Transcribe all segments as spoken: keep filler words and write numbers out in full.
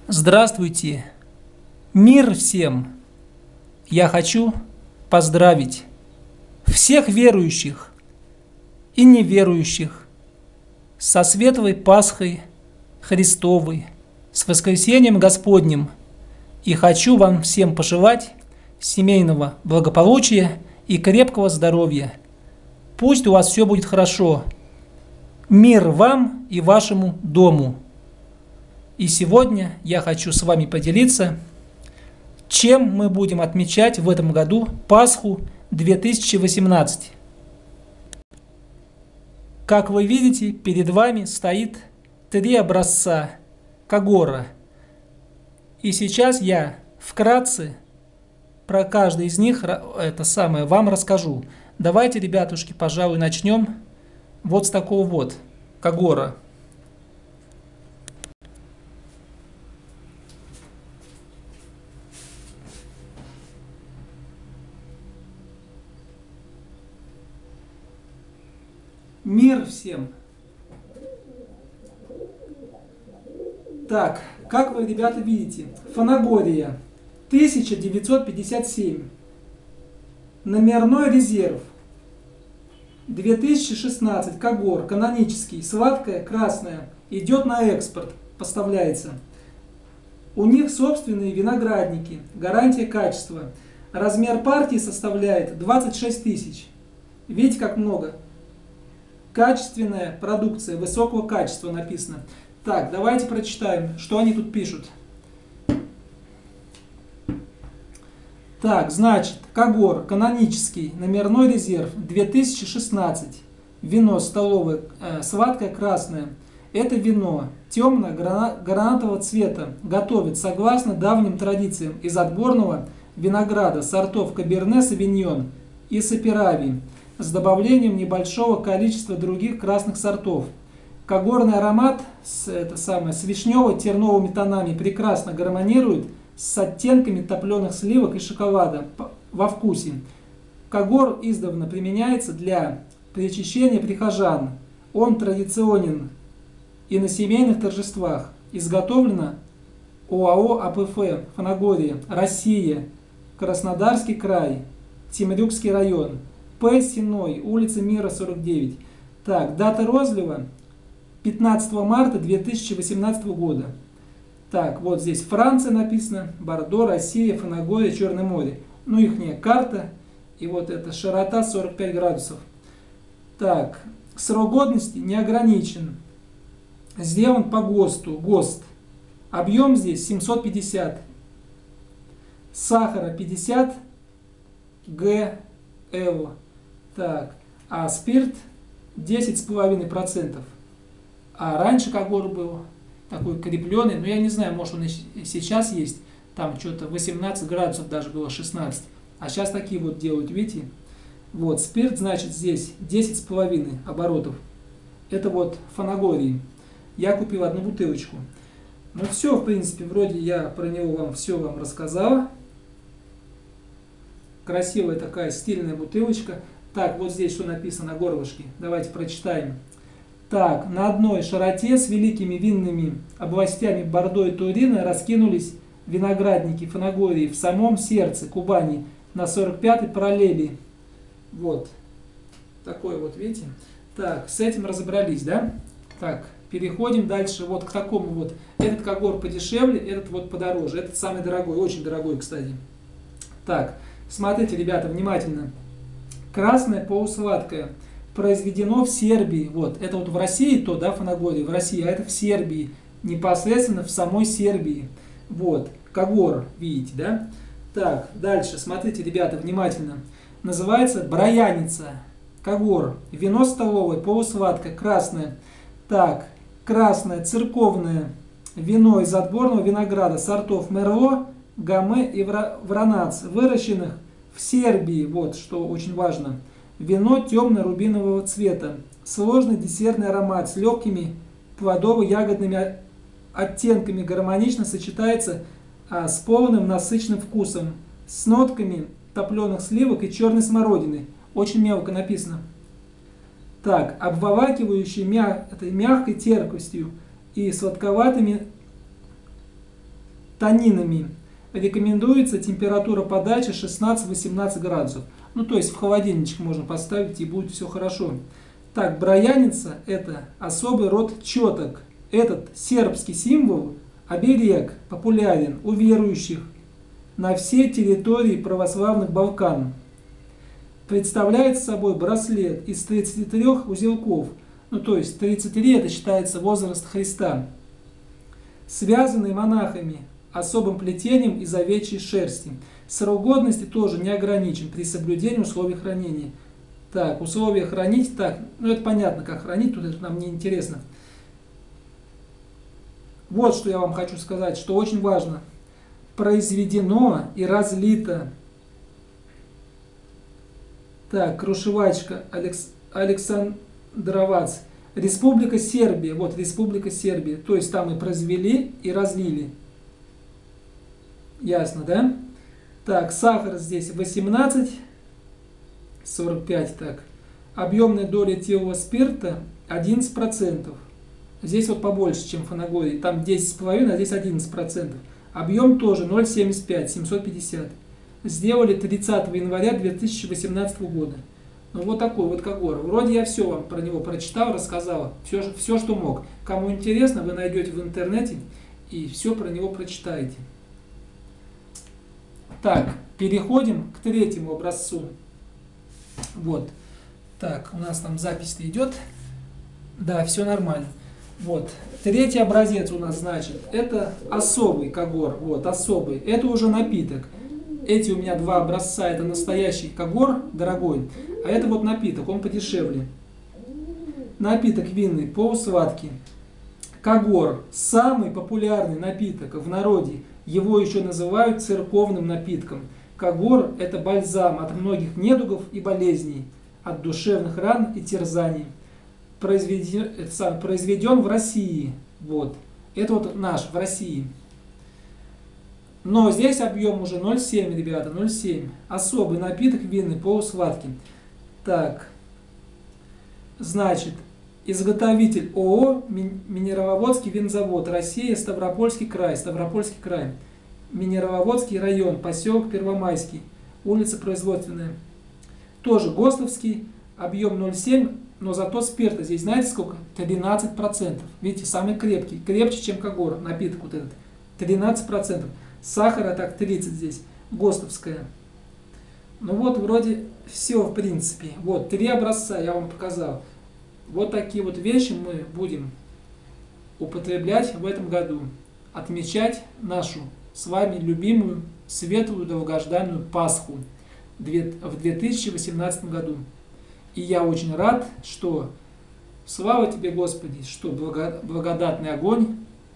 Здравствуйте! Мир всем! Я хочу поздравить всех верующих и неверующих со Светлой Пасхой Христовой, с Воскресением Господним. И хочу вам всем пожелать семейного благополучия и крепкого здоровья. Пусть у вас все будет хорошо. Мир вам и вашему дому. И сегодня я хочу с вами поделиться, чем мы будем отмечать в этом году Пасху две тысячи восемнадцать. Как вы видите, перед вами стоит три образца Кагора. И сейчас я вкратце про каждый из них это самое вам расскажу. Давайте, ребятушки, пожалуй, начнем вот с такого вот Кагора. Мир всем! Так, как вы, ребята, видите, Фанагория тысяча девятьсот пятьдесят семь, номерной резерв две тысячи шестнадцать, Кагор, канонический, сладкая, красная, идет на экспорт, поставляется. У них собственные виноградники, гарантия качества. Размер партии составляет двадцать шесть тысяч. Видите, как много? Качественная продукция, высокого качества написано. Так, давайте прочитаем, что они тут пишут. Так, значит, Кагор, канонический, номерной резерв, две тысячи шестнадцать. Вино столовое, э, сладкое, красное. Это вино темно-гранатового цвета. Готовят согласно давним традициям из отборного винограда сортов Каберне Савиньон и Саперави, с добавлением небольшого количества других красных сортов. Кагорный аромат с, это самое, с вишнево-терновыми тонами прекрасно гармонирует с оттенками топленых сливок и шоколада во вкусе. Кагор издавна применяется для причащения прихожан. Он традиционен и на семейных торжествах. Изготовлено ОАО АПФ Фанагория, Россия, Краснодарский край, Темрюкский район. П. Синой, улица Мира, сорок девять. Так, дата розлива пятнадцатого марта две тысячи восемнадцатого года. Так, вот здесь Франция написано, Бордо, Россия, Фанагория, Черное море. Ну, ихняя карта. И вот эта широта сорок пять градусов. Так, срок годности не ограничен. Сделан по ГОСТу. ГОСТ. Объем здесь семьсот пятьдесят. Сахара пятьдесят ГЭО. Так, а спирт десять с половиной процентов. А раньше Кагор был такой крепленый, но я не знаю, может он и сейчас есть, там что-то восемнадцать градусов даже было, шестнадцать. А сейчас такие вот делают, видите? Вот, спирт, значит, здесь десять с половиной оборотов. Это вот Фанагории. Я купил одну бутылочку. Ну все, в принципе, вроде я про него вам все вам рассказала. Красивая такая стильная бутылочка. Так, вот здесь что написано на горлышке. Давайте прочитаем. Так, на одной широте с великими винными областями Бордо и Турина раскинулись виноградники Фанагории в самом сердце Кубани на сорок пятой параллели. Вот. Такой вот, видите? Так, с этим разобрались, да? Так, переходим дальше вот к такому вот. Этот Кагор подешевле, этот вот подороже. Этот самый дорогой, очень дорогой, кстати. Так, смотрите, ребята, внимательно. Красное полусладкое. Произведено в Сербии. Вот, это вот в России то, да, Фанагория, в России, а это в Сербии. Непосредственно в самой Сербии. Вот, Кагор, видите, да? Так, дальше, смотрите, ребята, внимательно. Называется Брояница. Кагор. Вино столовое, полусладкое, красное. Так, красное церковное вино из отборного винограда сортов Мерло, Гаме и Вранац, выращенных в Сербии. Вот, что очень важно. Вино темно-рубинового цвета. Сложный десертный аромат с легкими плодово-ягодными оттенками гармонично сочетается а, с полным насыщенным вкусом, с нотками топленых сливок и черной смородины. Очень мелко написано. Так, обволакивающий мяг, этой мягкой терпкостью и сладковатыми танинами. Рекомендуется температура подачи шестнадцать-восемнадцать градусов. Ну, то есть в холодильничек можно поставить, и будет все хорошо. Так, брояница – это особый род четок. Этот сербский символ, оберег, популярен у верующих на всей территории православных Балкан. Представляет собой браслет из тридцати трёх узелков. Ну, то есть тридцать три это считается возраст Христа. Связанный монахами особым плетением из овечьей шерсти. Срок годности тоже не ограничен при соблюдении условий хранения. Так, условия хранить, так, ну это понятно, как хранить, тут это нам не интересно. Вот что я вам хочу сказать, что очень важно. Произведено и разлито. Так, крушевачка, Алекс, Александровац. Республика Сербия, вот Республика Сербия, то есть там и произвели, и разлили. Ясно, да? Так, сахар здесь восемнадцать, сорок пять, так. Объемная доля этилового спирта одиннадцать процентов. Здесь вот побольше, чем в Фанагории. Там десять целых пять десятых, а здесь одиннадцать процентов. Объем тоже ноль целых семьдесят пять, семьсот пятьдесят. Сделали тридцатого января две тысячи восемнадцатого года. Ну вот такой вот когор. Вроде я все вам про него прочитал, рассказал. Все, все, что мог. Кому интересно, вы найдете в интернете и все про него прочитаете. Так, переходим к третьему образцу. Вот. Так, у нас там запись-то идет. Да, все нормально. Вот. Третий образец у нас, значит, это особый когор. Вот, особый. Это уже напиток. Эти у меня два образца, это настоящий когор, дорогой. А это вот напиток, он подешевле. Напиток винный, полусладкий. Когор, самый популярный напиток в народе. Его еще называют церковным напитком. Когор – это бальзам от многих недугов и болезней, от душевных ран и терзаний. Произведен, произведен в России. Вот. Это вот наш, в России. Но здесь объем уже ноль целых семь десятых, ребята, ноль целых семь десятых. Особый напиток винный, полусладкий. Так. Значит, изготовитель ООО «Минероводский винзавод», Россия, Ставропольский край, Ставропольский край. Минероводский район, поселок Первомайский, улица Производственная. Тоже ГОСТовский, объем ноль целых семь десятых, но зато спирта здесь, знаете сколько? тринадцать процентов. Видите, самый крепкий, крепче, чем когор, напиток вот этот. тринадцать процентов. Сахара так тридцать здесь, ГОСТовская. Ну вот вроде все в принципе. Вот три образца я вам показал. Вот такие вот вещи мы будем употреблять в этом году. Отмечать нашу с вами любимую, светлую, долгожданную Пасху в две тысячи восемнадцатом году. И я очень рад, что, слава тебе, Господи, что благодатный огонь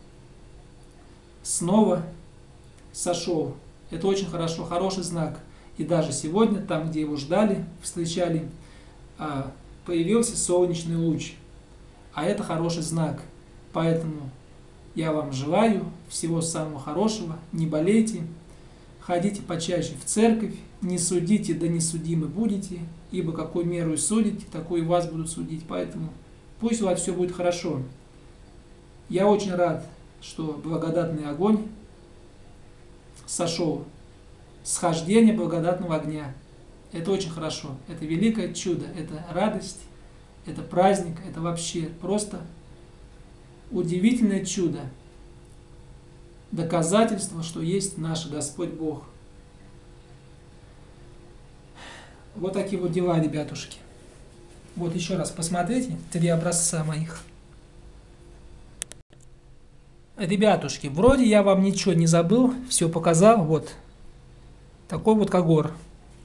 снова сошел. Это очень хорошо, хороший знак. И даже сегодня, там, где его ждали, встречали, появился солнечный луч. А это хороший знак. Поэтому я вам желаю всего самого хорошего. Не болейте, ходите почаще в церковь, не судите, да не судимы будете, ибо какой меру судите, такой и вас будут судить. Поэтому пусть у вас все будет хорошо. Я очень рад, что благодатный огонь сошел. Схождение благодатного огня. Это очень хорошо. Это великое чудо. Это радость. Это праздник. Это вообще просто удивительное чудо. Доказательство, что есть наш Господь Бог. Вот такие вот дела, ребятушки. Вот еще раз посмотрите. Три образца моих. Ребятушки, вроде я вам ничего не забыл. Все показал. Вот. Такой вот когор.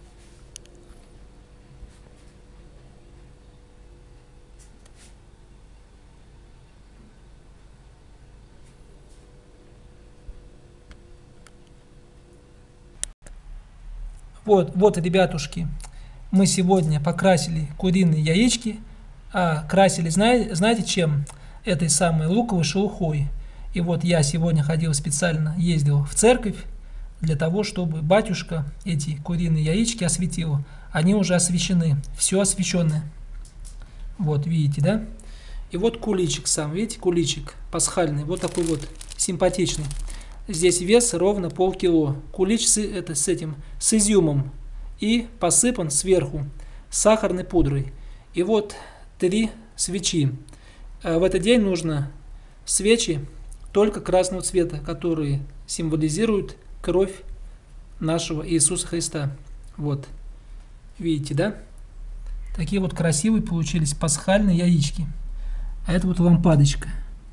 Вот, вот, ребятушки, мы сегодня покрасили куриные яички, а красили, знаете, знаете чем? Этой самой луковой шелухой. И вот я сегодня ходил специально, ездил в церковь, для того, чтобы батюшка эти куриные яички осветил. Они уже освещены, все освещенное. Вот, видите, да? И вот куличик сам, видите, куличик пасхальный, вот такой вот симпатичный. Здесь вес ровно полкило. Кулич с, это, с этим, с изюмом. И посыпан сверху сахарной пудрой. И вот три свечи. В этот день нужно свечи только красного цвета, которые символизируют кровь нашего Иисуса Христа. Вот. Видите, да? Такие вот красивые получились пасхальные яички. А это вот лампадочка.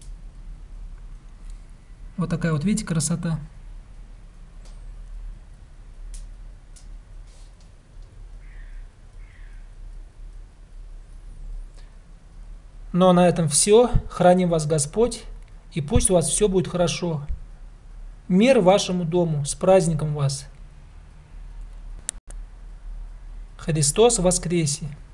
Вот такая вот, видите, красота. Ну а на этом все. Храни вас Господь, и пусть у вас все будет хорошо. Мир вашему дому, с праздником вас! Христос воскресе!